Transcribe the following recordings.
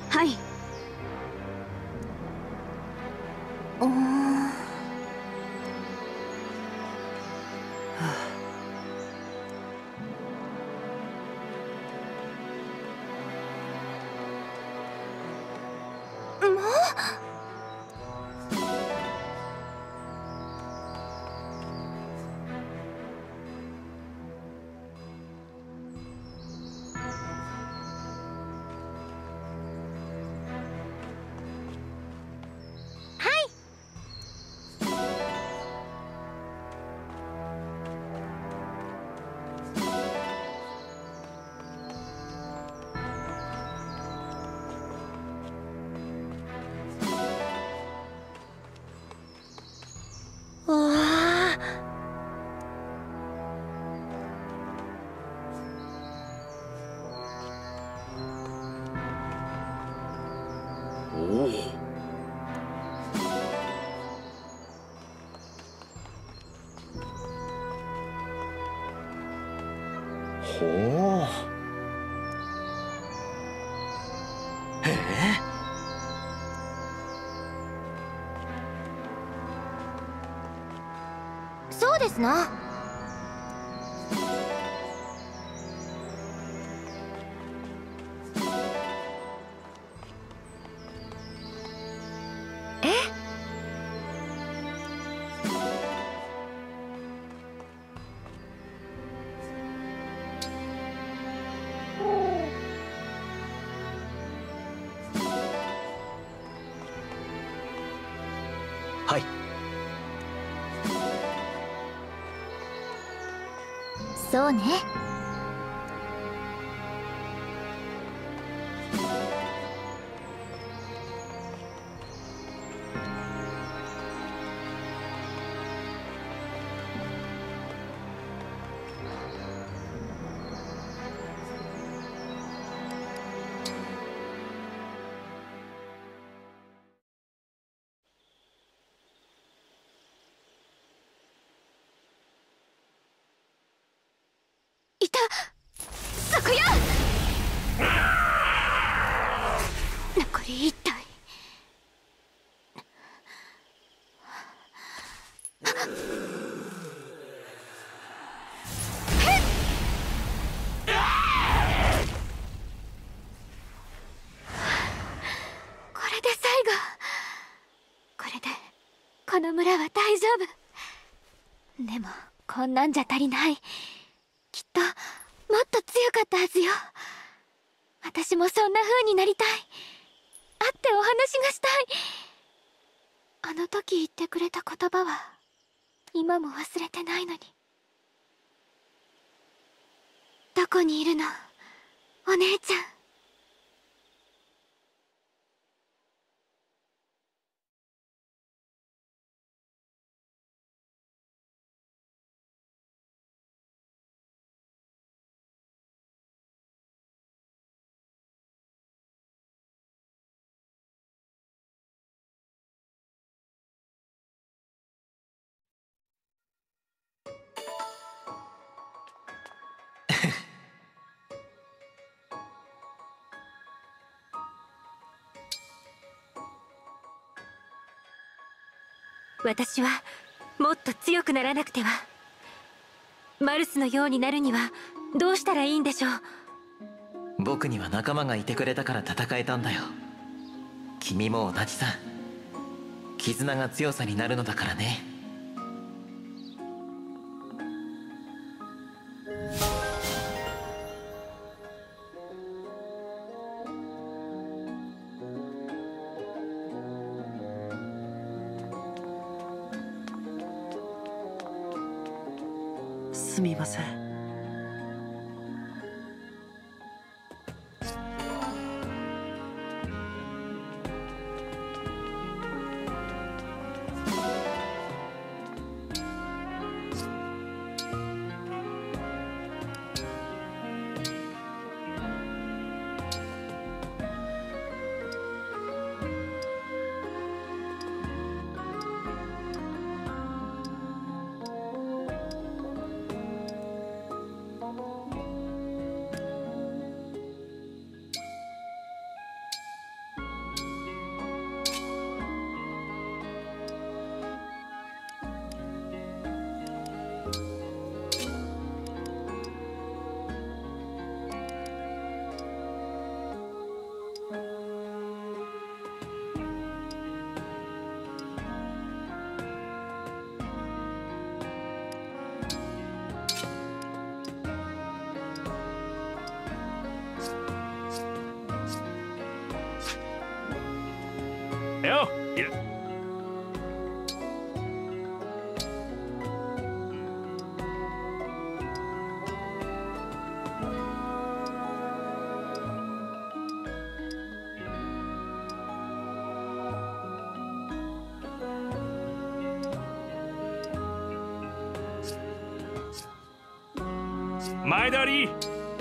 はい。 ほう。へえ。 そうですな。 はい。 そうね。いた、そこや。残り1体。これで最後。これでこの村は大丈夫。でもこんなんじゃ足りない。きっともっと強かったはずよ。私もそんな風になりたい。会ってお話がしたい。あの時言ってくれた言葉は今も忘れてないのに。どこにいるの、お姉ちゃん。私はもっと強くならなくては。マルスのようになるにはどうしたらいいんでしょう。 僕には仲間がいてくれたから戦えたんだよ。君も同じさ。絆が強さになるのだからね。 すみません。 よ。前通り。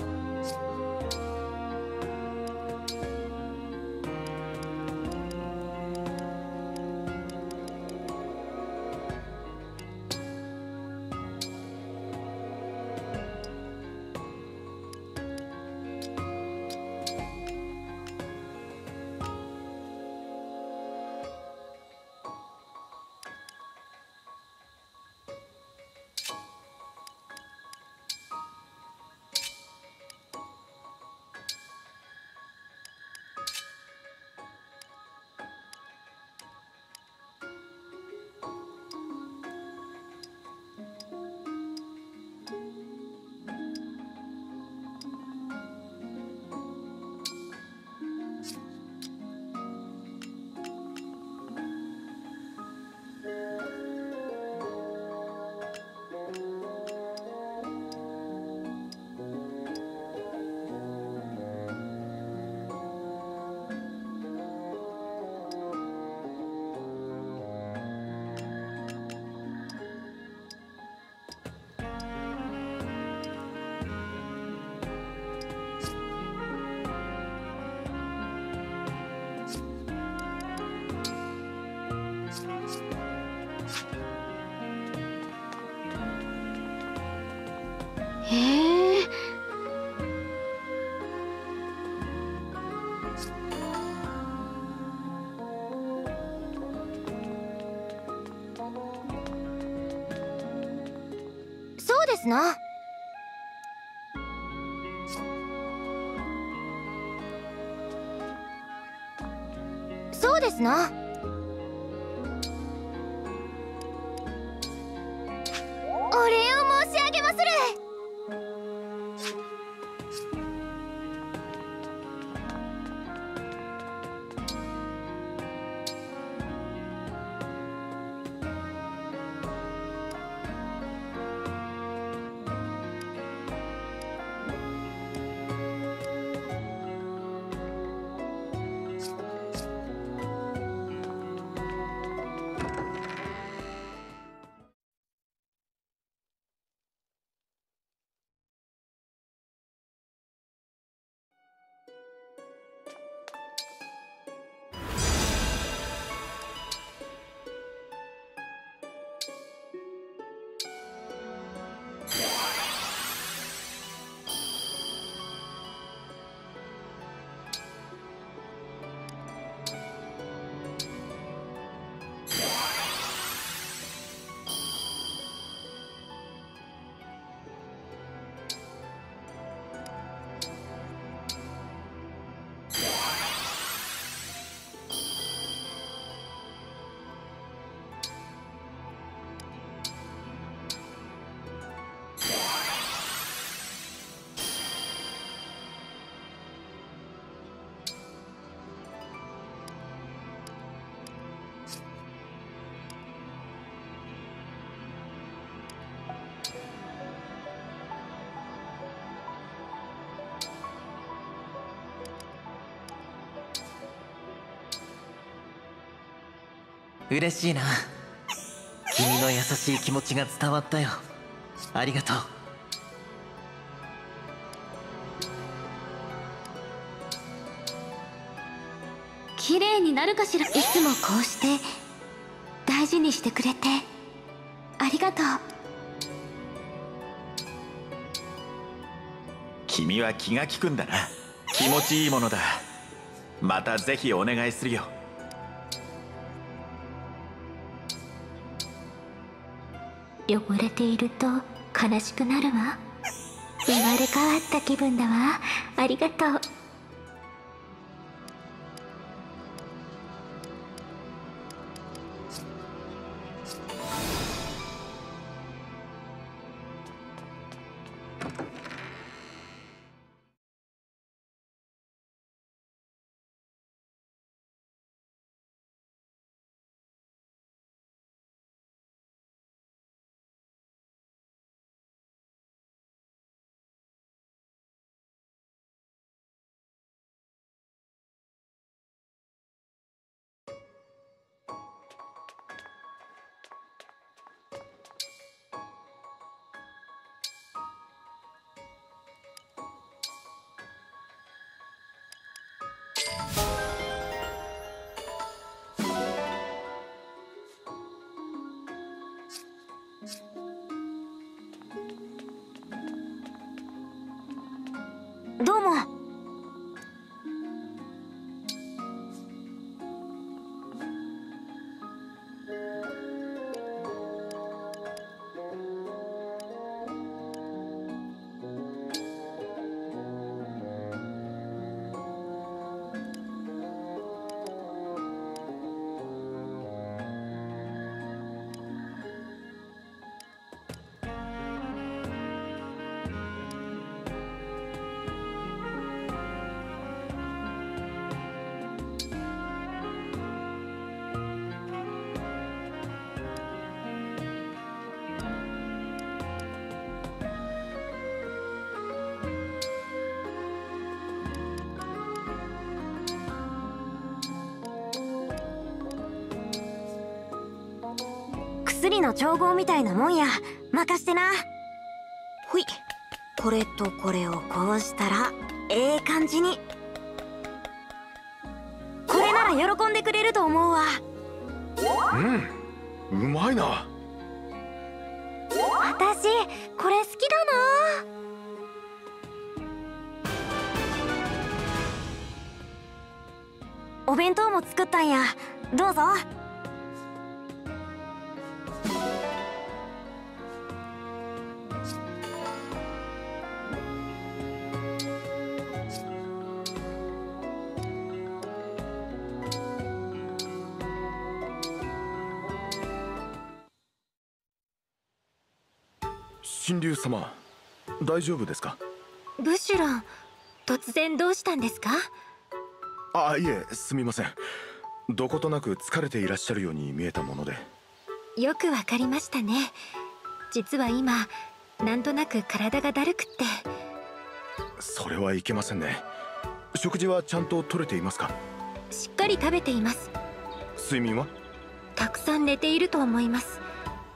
へえ。そうですな。そうですな。お礼を申し上げまする。 嬉しいな。君の優しい気持ちが伝わったよ。ありがとう。 綺麗になるかしら。いつもこうして大事にしてくれてありがとう。 君は気が利くんだな。気持ちいいものだ。またぜひお願いするよ。 汚れていると悲しくなるわ。生まれ変わった気分だわ。ありがとう。 どうも。薬の調合みたいなもんや。任してな。ほい、これとこれをこうしたらええ感じに。これなら喜んでくれると思うわ。 うまいな。 私これ好きだな。お弁当も作ったんや。どうぞ。 神竜様、大丈夫ですか？ ブシュロン、突然どうしたんですか？ あ、いえ、すみません。どことなく疲れていらっしゃるように見えたもので。 よくわかりましたね。実は今なんとなく体がだるくって。 それはいけませんね。食事はちゃんと取れていますか？ しっかり食べています。 睡眠は？ たくさん寝ていると思います。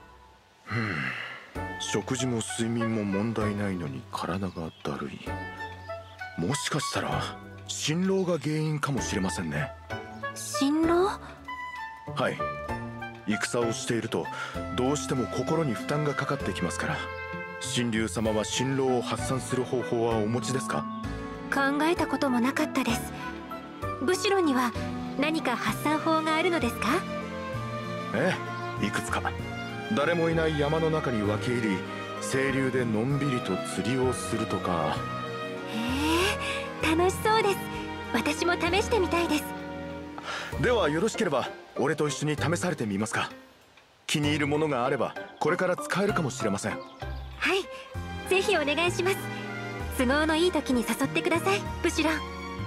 食事も睡眠も問題ないのに体がだるい。もしかしたら心労が原因かもしれませんね。 心労？ はい。戦をしているとどうしても心に負担がかかってきますから。神竜様は心労を発散する方法はお持ちですか？ 考えたこともなかったです。ブシュロンには何か発散法があるのですか？ ええ、いくつか。誰もいない山の中に分け入り、清流でのんびりと釣りをするとか。 へえ、楽しそうです。私も試してみたいです。 ではよろしければ俺と一緒に試されてみますか？気に入るものがあればこれから使えるかもしれません。 はい、ぜひお願いします。都合のいい時に誘ってください、ブシュロン。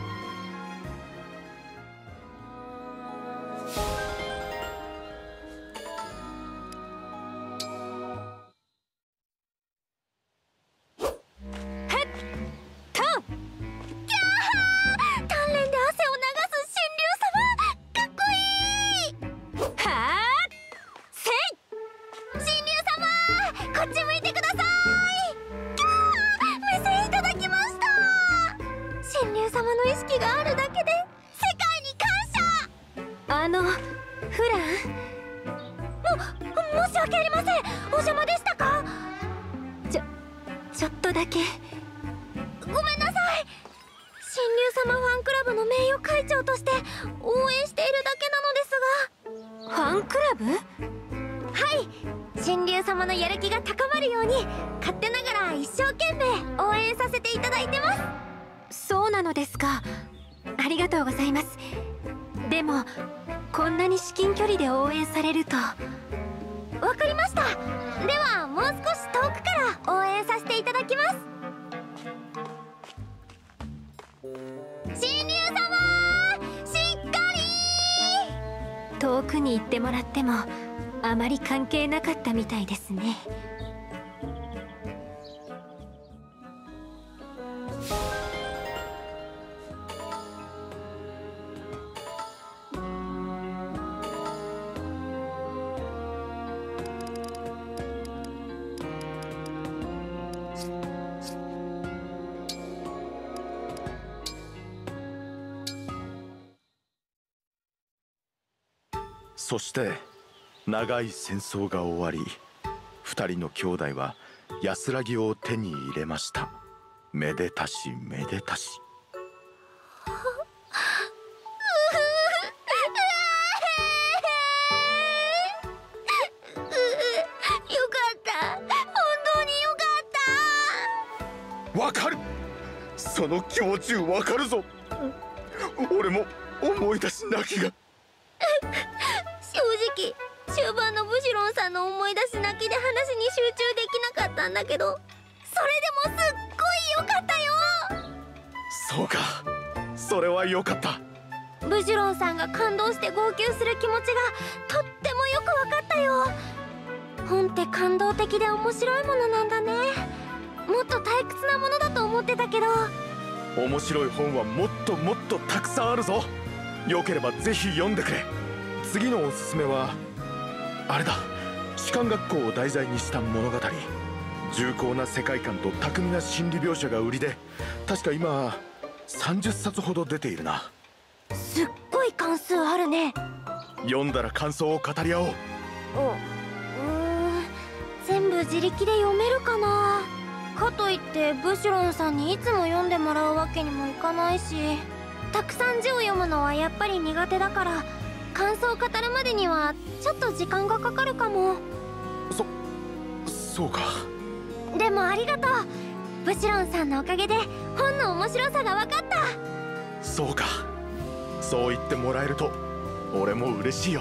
ちょっとだけごめんなさい。神竜様ファンクラブの名誉会長として応援しているだけなのですが。ファンクラブ？はい、神竜様のやる気が高まるように勝手ながら一生懸命応援させていただいてます。そうなのですか。ありがとうございます。でもこんなに至近距離で応援されると。わかりました。ではもう少し遠くから応援させていただきます。神竜様、しっかり。遠くに行ってもらってもあまり関係なかったみたいですね。 そして長い戦争が終わり、2人の兄弟は安らぎを手に入れました。 めでたしめでたし。わかる、その気持ちわかるぞ。俺も思い出し泣きが。 正直終盤のブシュロンさんの思い出し泣きで話に集中できなかったんだけど、それでもすっごい良かったよ。 そうか、それは良かった。 ブシュロンさんが感動して号泣する気持ちがとってもよく分かったよ。本って感動的で面白いものなんだね。もっと退屈なものだと思ってたけど。 面白い本はもっともっとたくさんあるぞ。よければぜひ読んでくれ。次のおすすめはあれだ、士官学校を題材にした物語。重厚な世界観と巧みな心理描写が売りで、確か今30冊ほど出ているな。 すっごい関数あるね。 読んだら感想を語り合おう。 全部自力で読めるかな。かといってブシュロンさんにいつも読んでもらうわけにもいかないし、たくさん字を読むのはやっぱり苦手だから、感想を語るまでにはちょっと時間がかかるかも。 そうか。 でもありがとう。ブシュロンさんのおかげで本の面白さが分かった。 そうか、そう言ってもらえると俺も嬉しいよ。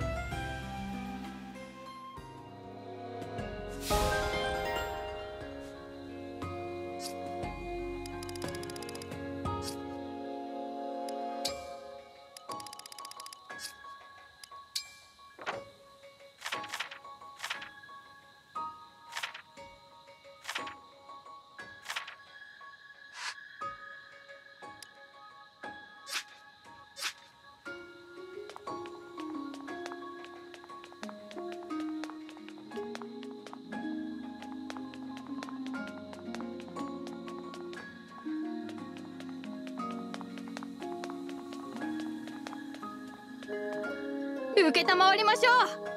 承りましょう。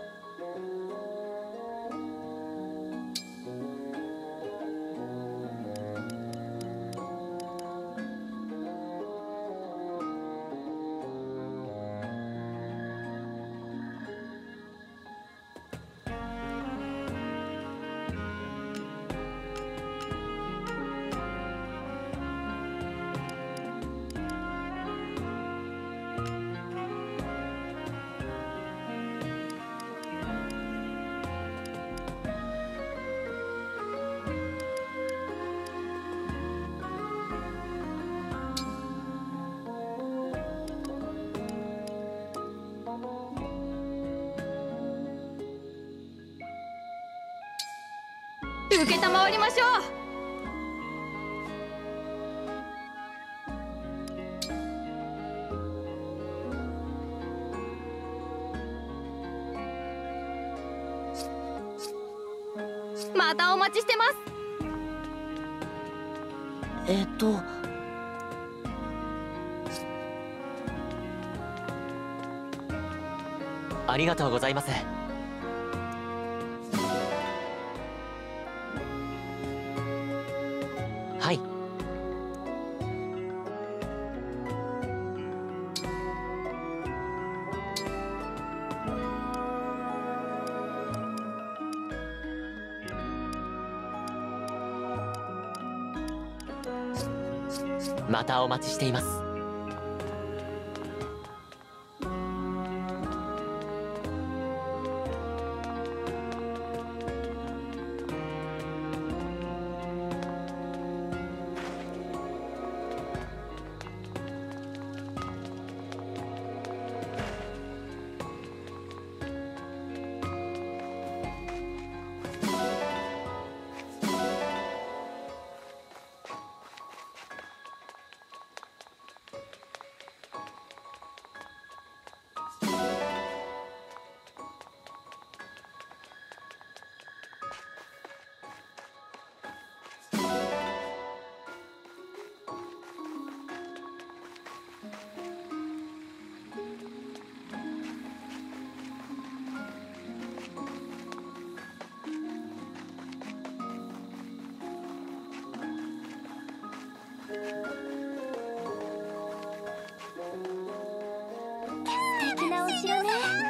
承りましょう。またお待ちしてます。 ありがとうございます。はい。またお待ちしています。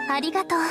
ありがとう。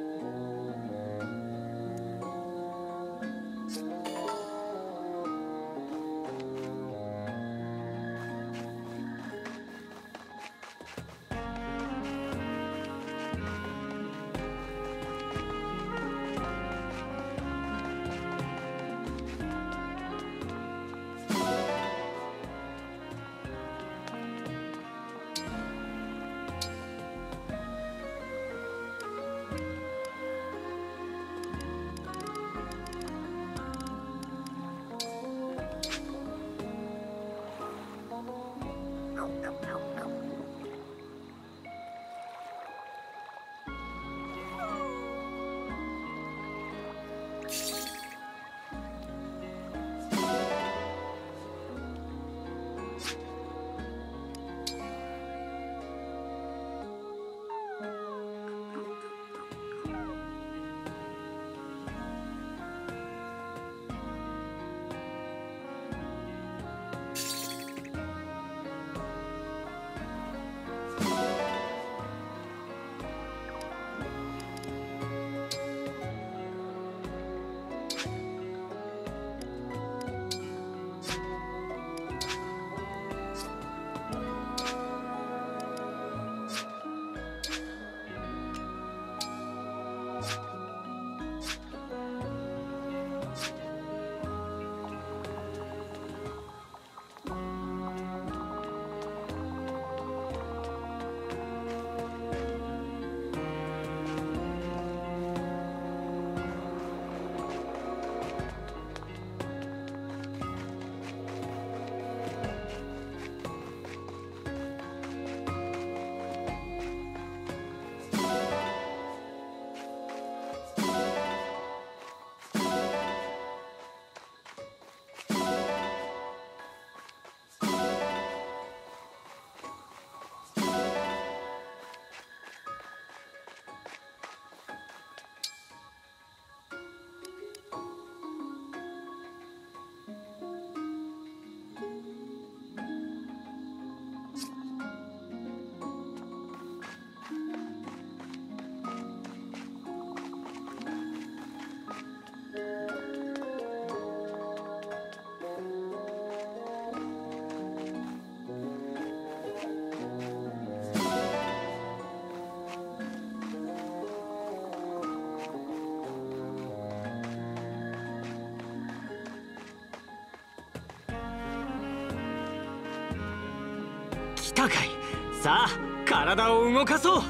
来たかい。さあ体を動かそう。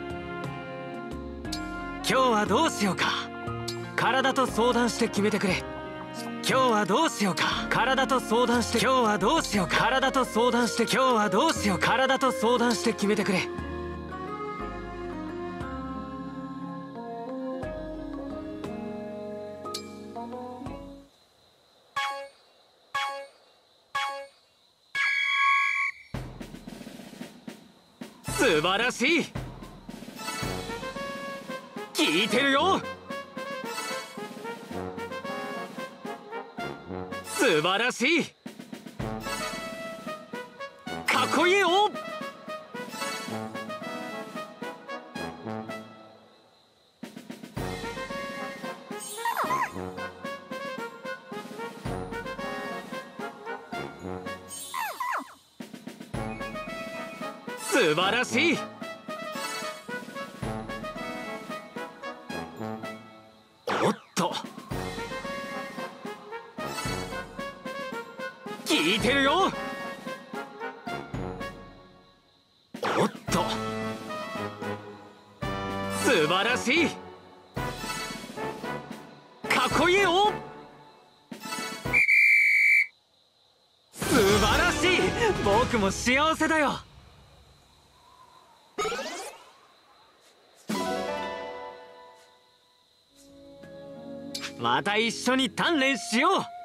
今日はどうしようか。体と相談して決めてくれ。今日はどうしようか。体と相談して今日はどうしようか。体と相談して今日はどうしよう。体と相談して決めてくれ。素晴らしい。聞いてるよ。素晴らしい。かっこいいよ。素晴らしい。おっと、聞いてるよ。おっと、素晴らしい。かっこいいよ。素晴らしい。僕も幸せだよ。また一緒に鍛錬しよう。